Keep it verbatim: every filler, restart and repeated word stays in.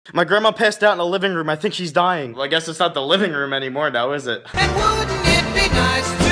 My grandma passed out in the living room. I think she's dying. Well, I guess it's not the living room anymore now, is it? And wouldn't it be nice